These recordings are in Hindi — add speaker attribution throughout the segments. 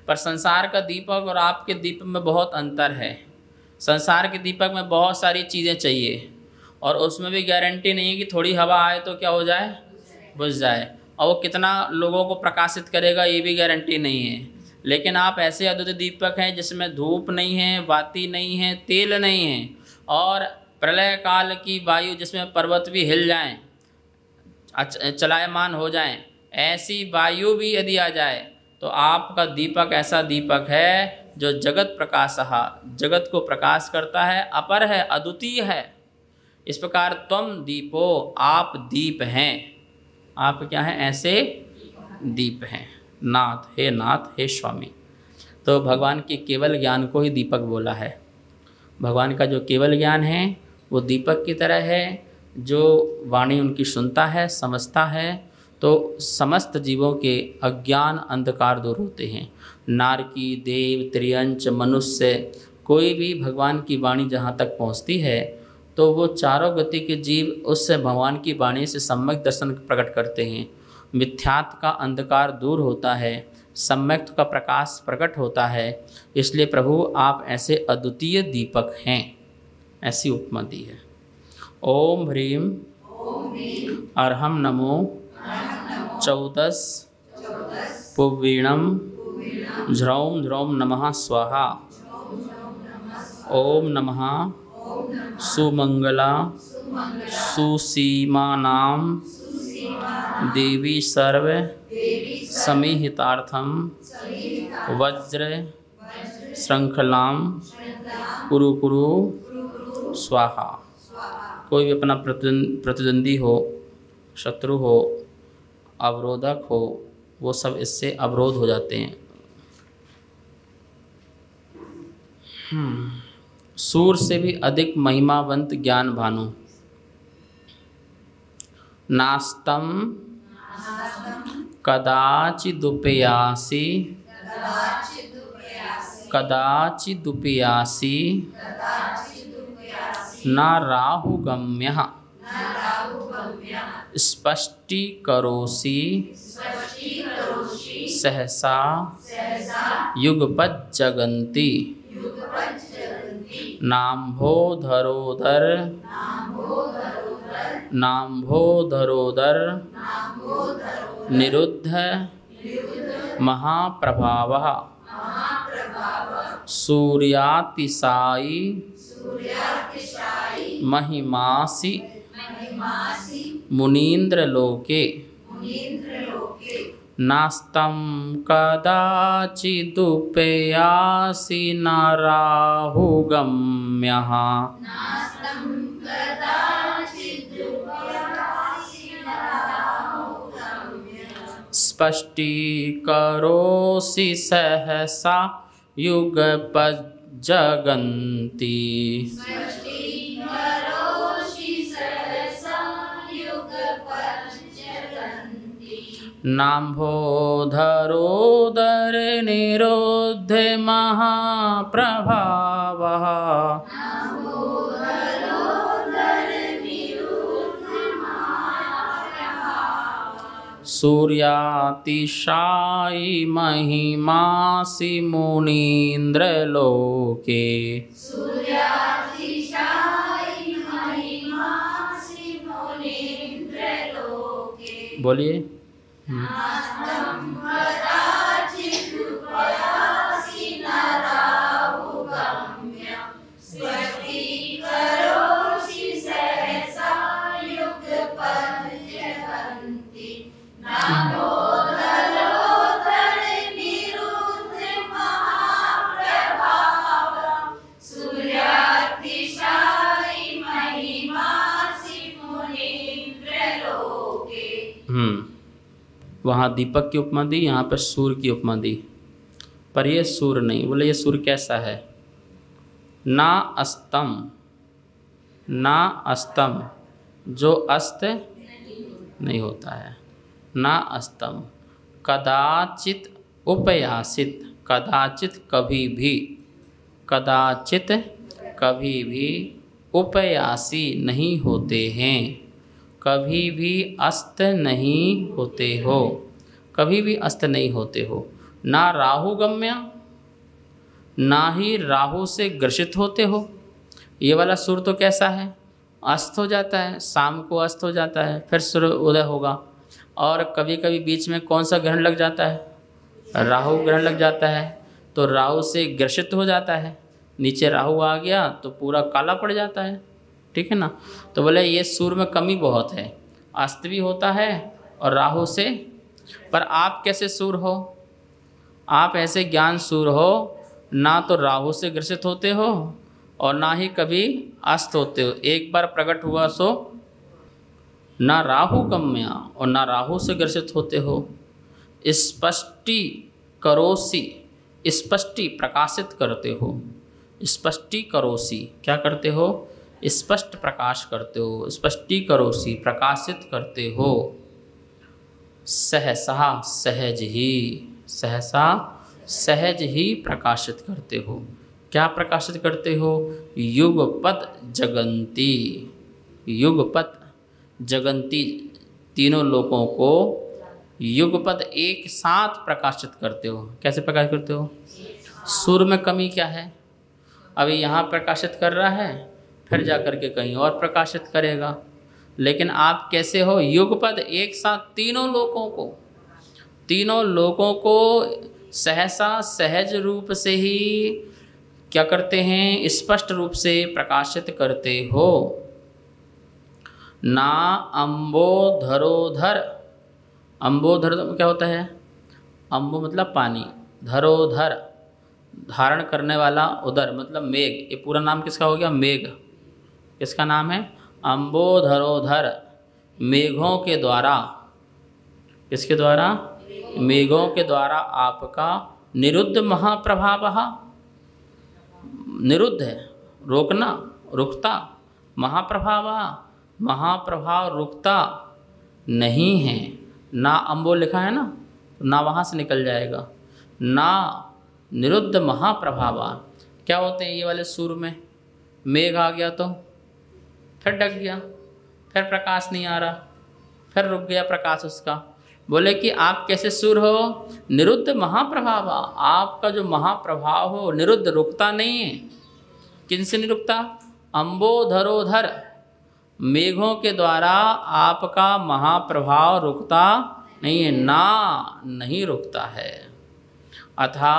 Speaker 1: पर संसार का दीपक और आपके दीपक में बहुत अंतर है। संसार के दीपक में बहुत सारी चीज़ें चाहिए और उसमें भी गारंटी नहीं है कि थोड़ी हवा आए तो क्या हो जाए, बुझ जाए, और वो कितना लोगों को प्रकाशित करेगा ये भी गारंटी नहीं है। लेकिन आप ऐसे अद्वितीय दीपक हैं जिसमें धूप नहीं है, बाती नहीं है, तेल नहीं है, और प्रलय काल की वायु जिसमें पर्वत भी हिल जाएं, चलायमान हो जाएं, ऐसी वायु भी यदि आ जाए तो आपका दीपक ऐसा दीपक है जो जगत प्रकाशः, जगत को प्रकाश करता है, अपर है, अद्वितीय है। इस प्रकार तुम दीपो, आप दीप हैं। आप क्या हैं? ऐसे दीप हैं। नाथ, हे नाथ, हे स्वामी। तो भगवान के केवल ज्ञान को ही दीपक बोला है। भगवान का जो केवल ज्ञान है वो दीपक की तरह है, जो वाणी उनकी सुनता है, समझता है, तो समस्त जीवों के अज्ञान अंधकार दूर होते हैं। नारकी, देव, त्रियंच, मनुष्य, कोई भी भगवान की वाणी जहाँ तक पहुँचती है तो वो चारों गति के जीव उससे भगवान की वाणी से सम्यक दर्शन प्रकट करते हैं। मिथ्यात्व का अंधकार दूर होता है, सम्यक का प्रकाश प्रकट होता है। इसलिए प्रभु आप ऐसे अद्वितीय दीपक हैं, ऐसी उपमा दी है। ओम ह्रीम अर्हम नमो 14 पुवीणम ध्रौम ध्रौम नमः स्वाहा। ओम नमः सुमंगला सुसीमानां देवी सर्व समीहितार्थम वज्र श्रृंखलां कुरु कुरु स्वाहा। कोई भी अपना प्रतिद्वंदी हो, शत्रु हो, अवरोधक हो, वो सब इससे अवरोध हो जाते हैं। सूर से भी अधिक महिमावंत ज्ञान भानु। नास्तम कदाचिदुपयासि कदाचिदुपयासि न राहुगम्यः स्पष्टीकरोषि सहसा युगपज्जगन्ति। नाम्भोधरोदर नाम्भोधरोदर निरुद्ध महाप्रभावः सूर्यातिशायी महिमासि मुनीन्द्रलोके। नास्तं कदाचिदुपयासि न राहुगम्यः स्पष्टीकरोषि सहसा युगपज्जगन्ति। नाम्भोधरोदर निरुद्ध महाप्रभावः सूर्यातिशायी महिमासि मुनीन्द्रलोके। बोलिए। वहाँ दीपक की उपमा दी, यहाँ पर सूर्य की उपमा दी, पर ये सूर्य नहीं। बोले ये सूर्य कैसा है? ना अस्तम, ना अस्तम, जो अस्त नहीं होता है, ना अस्तम। कदाचित उपयासित, कदाचित कभी भी, कदाचित कभी भी उपयासी नहीं होते हैं, कभी भी अस्त नहीं होते हो, कभी भी अस्त नहीं होते हो। ना राहु गम्य, ना ही राहु से ग्रसित होते हो। ये वाला सूर्य तो कैसा है, अस्त हो जाता है, शाम को अस्त हो जाता है, फिर सूर्य उदय होगा। और कभी कभी बीच में कौन सा ग्रहण लग जाता है, राहु ग्रहण लग जाता है, तो राहु से ग्रसित हो जाता है। नीचे राहु आ गया तो पूरा काला पड़ जाता है, ठीक है ना। तो बोले ये सूर्य में कमी बहुत है, अस्त भी होता है और राहु से। पर आप कैसे सूर्य हो, आप ऐसे ज्ञान सूर्य हो, ना तो राहु से ग्रसित होते हो और ना ही कभी अस्त होते हो। एक बार प्रकट हुआ सो ना राहु गम्या और ना राहु से ग्रसित होते हो। स्पष्टी करोसी, स्पष्टी प्रकाशित करते हो। स्पष्टी करोसी क्या करते हो, स्पष्ट प्रकाश करते हो। स्पष्टी करोसी प्रकाशित करते हो। सहसा सहज ही, सहसा सहज ही प्रकाशित करते हो। क्या प्रकाशित करते हो, युगपत जगंती, युगपत जगंती तीनों लोकों को युगपद एक साथ प्रकाशित करते हो। कैसे प्रकाशित करते हो, सूर्य में कमी क्या है, अभी यहाँ प्रकाशित कर रहा है, फिर जा कर के कहीं और प्रकाशित करेगा। लेकिन आप कैसे हो, युगपद एक साथ तीनों लोकों को, तीनों लोकों को सहसा सहज रूप से ही क्या करते हैं, स्पष्ट रूप से प्रकाशित करते हो। ना अम्बोधरोधर, अम्बोधर क्या होता है, अम्बो मतलब पानी, धरोधर धारण करने वाला, उदर मतलब मेघ। ये पूरा नाम किसका हो गया, मेघ। किसका नाम है, अम्बोधरोधर, मेघों के द्वारा। किसके द्वारा, मेघों के द्वारा आपका निरुद्ध महाप्रभाव, निरुद्ध है रोकना, रुकता, महाप्रभाव, महाप्रभाव रुकता नहीं है। ना अम्बो लिखा है ना, तो ना वहाँ से निकल जाएगा। ना निरुद्ध महाप्रभाव क्या होते हैं ये वाले सूर्य में, मेघ आ गया तो फिर ढक गया, फिर प्रकाश नहीं आ रहा, फिर रुक गया प्रकाश उसका। बोले कि आप कैसे सूर्य हो, निरुद्ध महाप्रभाव, आपका जो महाप्रभाव हो निरुद्ध, रुकता नहीं है। किन से नहीं रुकता, अम्बोधरोधर, मेघों के द्वारा आपका महाप्रभाव रुकता नहीं है, ना नहीं रुकता है। अथा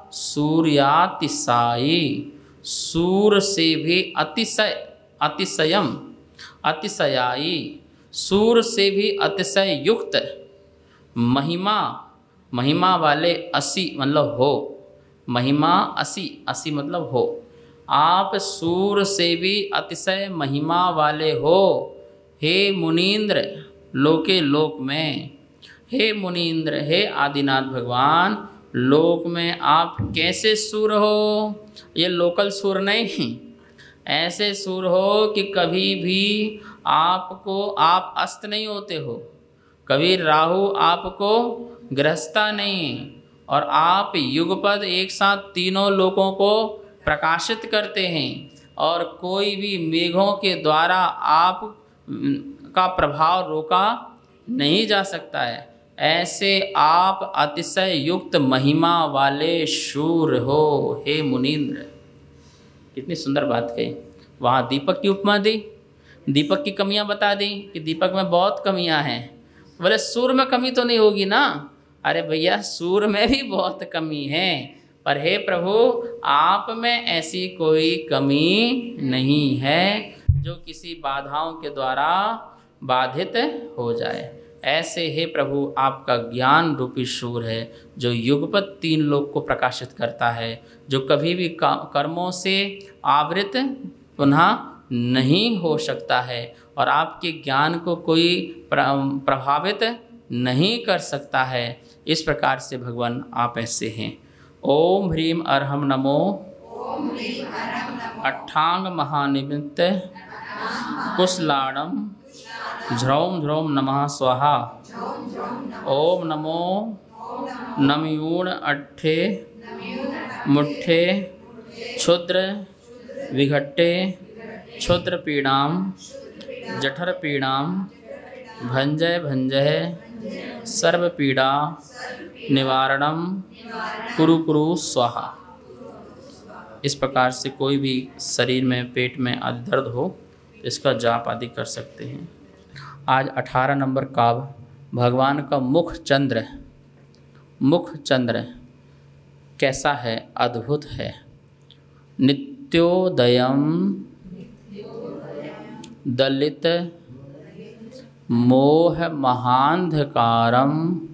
Speaker 1: सूर्यातिशायी, सूर्य से भी अतिशय, अतिशयम, अतिशयाई, सूर्य से भी अतिशय युक्त, महिमा, महिमा वाले, असी मतलब हो, महिमा असी, असी मतलब हो। आप सूर्य से भी अतिशय महिमा वाले हो। हे मुनीन्द्र, लोके लोक में, हे मुनीन्द्र, हे आदिनाथ भगवान, लोक में आप कैसे सूर्य हो, ये लोकल सूर्य नहीं, ऐसे सूर्य हो कि कभी भी आपको, आप अस्त नहीं होते हो, कभी राहु आपको ग्रसता नहीं, और आप युगपद एक साथ तीनों लोकों को प्रकाशित करते हैं, और कोई भी मेघों के द्वारा आप का प्रभाव रोका नहीं जा सकता है। ऐसे आप अतिशय युक्त महिमा वाले शूर हो, हे मुनीन्द्र। कितनी सुंदर बात कही। वहाँ दीपक की उपमा दी, दीपक की कमियां बता दी कि दीपक में बहुत कमियां हैं। बोले सूर्य में कमी तो नहीं होगी ना, अरे भैया सूर्य में भी बहुत कमी है, पर हे प्रभु आप में ऐसी कोई कमी नहीं है जो किसी बाधाओं के द्वारा बाधित हो जाए। ऐसे हे प्रभु आपका ज्ञान रूपी सूर्य है जो युगपत तीन लोक को प्रकाशित करता है, जो कभी भी कर्मों से आवृत पुनः नहीं हो सकता है, और आपके ज्ञान को कोई प्रभावित नहीं कर सकता है। इस प्रकार से भगवान आप ऐसे हैं। ओम ह्रीम अर्हम नमो, अट्ठांग महानिमित्त कुशलाणम ध्रौम ध्रौम नमः स्वाहा। ओम नमो नमयूण अट्ठे मुट्ठे क्षुद्र विघट्टे क्षुद्र पीड़ाम जठर पीड़ाम भंजय भंजय सर्व पीड़ा निवारणम कुरु कुरु स्वाहा। इस प्रकार से कोई भी शरीर में, पेट में आदि दर्द हो तो इसका जाप आदि कर सकते हैं। आज 18 नंबर काव्य भगवान का मुख चंद्र कैसा है? अद्भुत है। नित्योदयम दलित मोह महांधकारम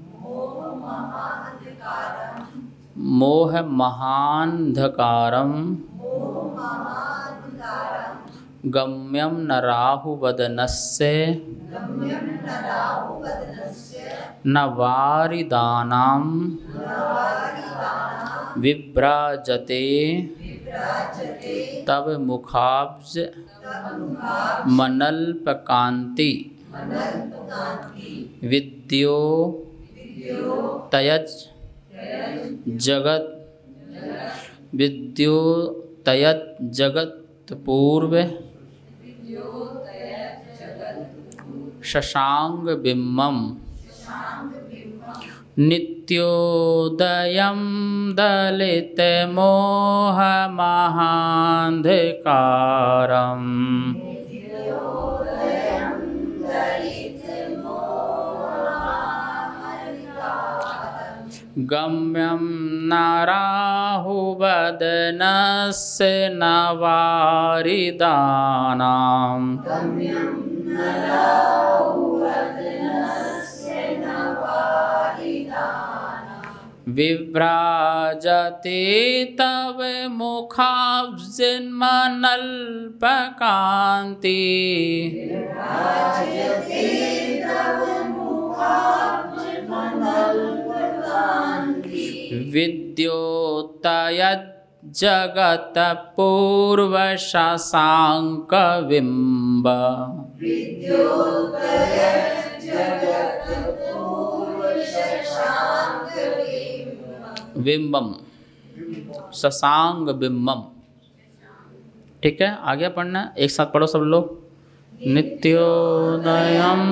Speaker 1: गम्यम न राहुवदनस्य न वारिदानां विभ्राजते तव मुखाब्ज मनल्पकान्ति विद्योतयज जगत पूर्व शशांग बिम्बम नित्योदयं दलित मोह महांधकारम गम्यं न राहुवदनस्य न वारिदानां विभ्राजते तव मुखाब्जन्मनल्पकान्ति विद्योतयज् जगत पूर्व शशांक बिंब बिंबम शशांक बिंबम। ठीक है, आगे पढ़ना, एक साथ पढ़ो सब लोग। नित्योदयम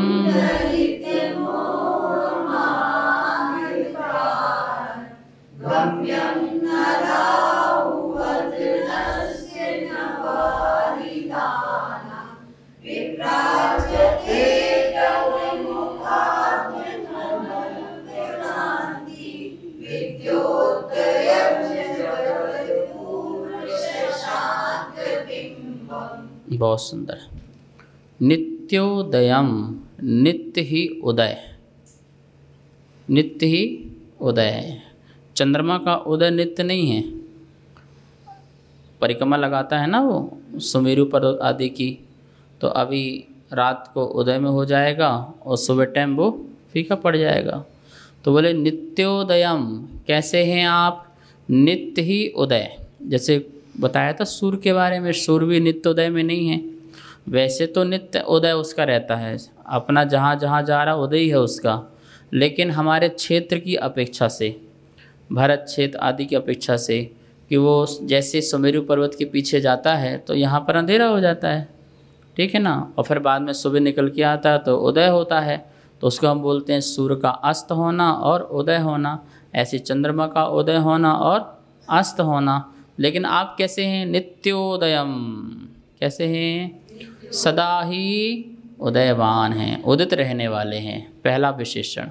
Speaker 1: बहुत सुंदर। नित्योदयम, नित्य ही उदय, नित्य ही उदय है। चंद्रमा का उदय नित्य नहीं है, परिक्रमा लगाता है ना वो सुमेरु पर्वत आदि की, तो अभी रात को उदय में हो जाएगा और सुबह टाइम वो फीका पड़ जाएगा। तो बोले नित्योदयम, कैसे हैं आप? नित्य ही उदय। जैसे बताया था सूर्य के बारे में, सूर्य भी नित्योदय में नहीं है। वैसे तो नित्य उदय उसका रहता है, अपना जहाँ जहाँ जा रहा उदय ही है उसका, लेकिन हमारे क्षेत्र की अपेक्षा से, भारत क्षेत्र आदि की अपेक्षा से, कि वो जैसे सुमेरु पर्वत के पीछे जाता है तो यहाँ पर अंधेरा हो जाता है, ठीक है ना, और फिर बाद में सुबह निकल के आता है तो उदय होता है, तो उसको हम बोलते हैं सूर्य का अस्त होना और उदय होना। ऐसे चंद्रमा का उदय होना और अस्त होना। लेकिन आप कैसे हैं? नित्योदयम, कैसे हैं? सदा ही उदयवान हैं, उदित रहने वाले हैं, पहला विशेषण।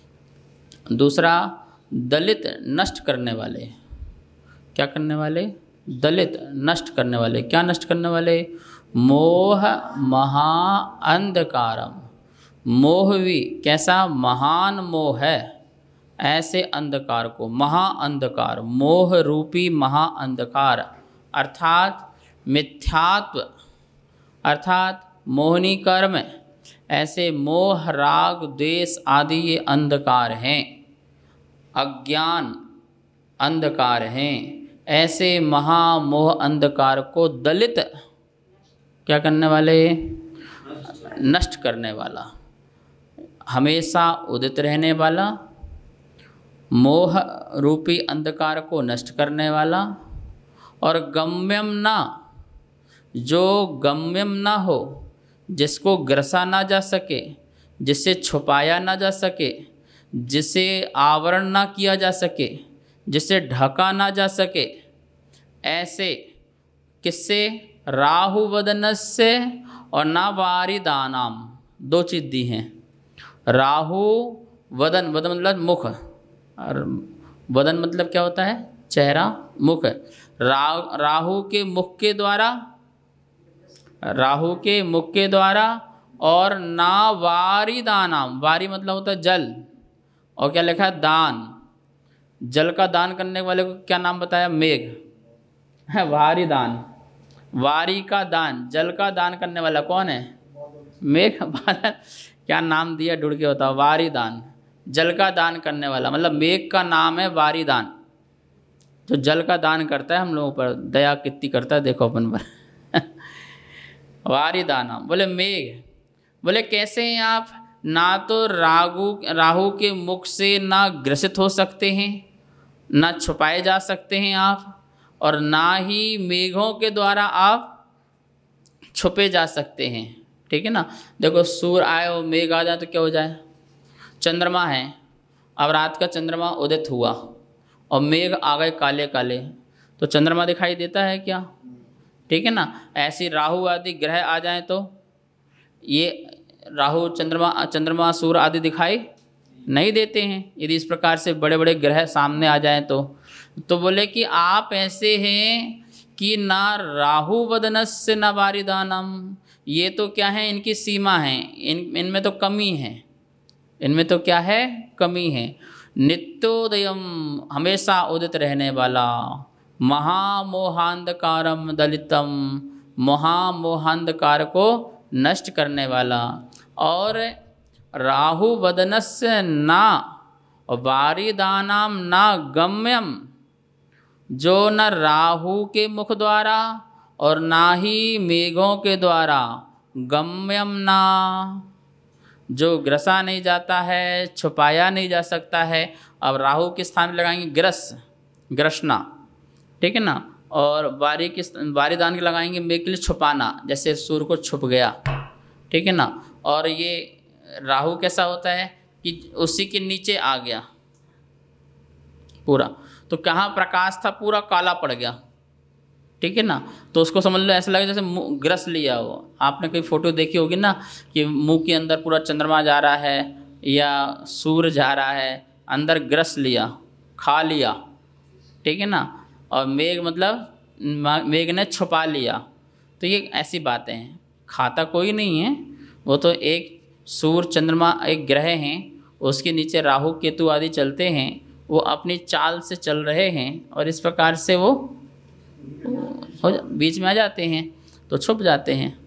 Speaker 1: दूसरा, दलित, नष्ट करने वाले। क्या करने वाले? दलित, नष्ट करने वाले। क्या नष्ट करने वाले? मोह महा अंधकारम, मोह भी कैसा? महान मोह है, ऐसे अंधकार को, महा अंधकार, मोह रूपी महा अंधकार, अर्थात मिथ्यात्व, अर्थात मोहनी कर्म, ऐसे मोह राग द्वेष आदि ये अंधकार हैं, अज्ञान अंधकार हैं। ऐसे महामोह अंधकार को दलित क्या करने वाले? नष्ट करने वाला, हमेशा उदित रहने वाला, मोह रूपी अंधकार को नष्ट करने वाला, और गम्यम ना, जो गम्यम ना हो, जिसको ग्रसा ना जा सके, जिससे छुपाया ना जा सके, जिसे आवरण ना किया जा सके, जिसे ढका ना जा सके, ऐसे किससे? राहु वदनस्य और ना वारिदानाम, दो चीज़ दी हैं। राहु वदन, वदन मतलब मुख, और वदन मतलब क्या होता है? चेहरा, मुख। राहु के मुख के द्वारा, राहु के मुख के द्वारा, और ना वारिदानाम, वारी मतलब होता है जल, और क्या लिखा है? दान। जल का दान करने वाले को क्या नाम बताया? मेघ है, वारी दान। वारी का दान, जल का दान करने वाला कौन है? मेघ। बादल, क्या नाम दिया ढूंढ के बताओ? वारी दान, जल का दान करने वाला, मतलब मेघ का नाम है वारी दान, जो जल का दान करता है हम लोगों पर, दया कितनी करता है देखो अपन पर। वारी दाना बोले मेघ। बोले कैसे हैं आप? ना तो राहु के मुख से ना ग्रसित हो सकते हैं, ना छुपाए जा सकते हैं आप, और ना ही मेघों के द्वारा आप छुपे जा सकते हैं। ठीक है ना? देखो सूर्य आए और मेघ आ जाए तो क्या हो जाए? चंद्रमा है, अब रात का चंद्रमा उदित हुआ और मेघ आ गए काले काले, तो चंद्रमा दिखाई देता है क्या? ठीक है ना? ऐसी राहु आदि ग्रह आ जाएं तो ये राहु चंद्रमा सूर्य आदि दिखाई नहीं देते हैं। यदि इस प्रकार से बड़े बड़े ग्रह सामने आ जाएं तो बोले कि आप ऐसे हैं कि ना राहु वदनस्य न वारिदानम, ये तो क्या है? इनकी सीमा है, इनमें तो कमी है, इनमें तो क्या है? कमी है। नित्योदयम, हमेशा उदित रहने वाला, महामोहांधकारम दलितम, महामोहांधकार को नष्ट करने वाला, और राहु वदनस्य ना वारिदानाम ना गम्यम, जो न राहु के मुख द्वारा और ना ही मेघों के द्वारा, गम्यम ना, जो ग्रसा नहीं जाता है, छुपाया नहीं जा सकता है। अब राहु के स्थान में लगाएंगे ग्रस, ग्रसना, ठीक है ना, और वारिदान के लगाएंगे मेघ के लिए छुपाना, जैसे सूर्य को छुप गया। ठीक है ना? और ये राहु कैसा होता है कि उसी के नीचे आ गया पूरा, तो कहाँ प्रकाश था पूरा काला पड़ गया। ठीक है ना? तो उसको समझ लो ऐसा लगे जैसे मुँह ग्रस लिया हो। आपने कोई फोटो देखी होगी ना कि मुंह के अंदर पूरा चंद्रमा जा रहा है या सूर्य जा रहा है, अंदर ग्रस लिया, खा लिया। ठीक है ना? और मेघ मतलब मेघ ने छुपा लिया। तो ये ऐसी बातें हैं, खाता कोई नहीं है, वो तो एक सूर्य चंद्रमा एक ग्रह हैं, उसके नीचे राहु केतु आदि चलते हैं, वो अपनी चाल से चल रहे हैं और इस प्रकार से वो बीच में आ जाते हैं तो छुप जाते हैं।